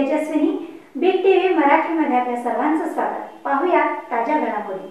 Tejaswini, big TV मराठीमध्ये आपल्या सर्वांचं स्वागत। पाहूया ताज्या घडामोडी।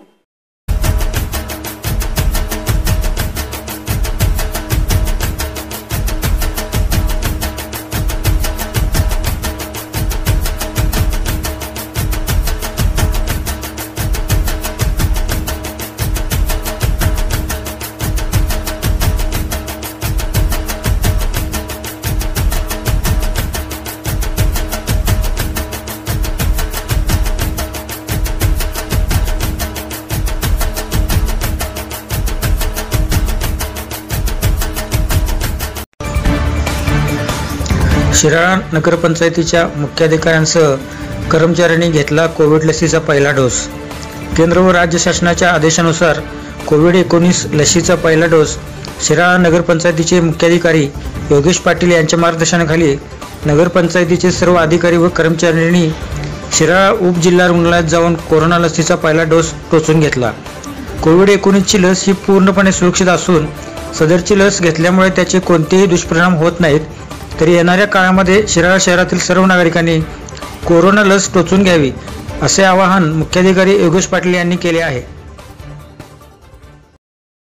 शिराळा नगरपंचायतीच्या मुख्याधिकाऱ्यांसह कर्मचाऱ्यांनी घेतला कोविड लसीचा पहिला डोस। केंद्र व राज्य शासनाच्या आदेशानुसार कोविड-19 लसीचा पहिला डोस शिराळा नगरपंचायतीचे मुख्याधिकारी योगेश पाटील यांच्या मार्गदर्शनाखाली नगरपंचायतीचे सर्व अधिकारी व कर्मचाऱ्यांनी शिराळा उपजिल्हा रुग्णालयात जाऊन कोरोना लसीचा पहिला डोस टोचून घेतला। कोविड-19 ची लस ही पूर्णपणे सुरक्षित असून सदरची लस घेतल्यामुळे त्याचे कोणतेही दुष्परिणाम होत नाहीत। तरी येणाऱ्या काळामध्ये शिराळा शहरातील सर्व नागरिकांनी कोरोना लस टोचून घ्यावी असे आवाहन मुख्याधिकारी योगेश पाटील यांनी केले आहे।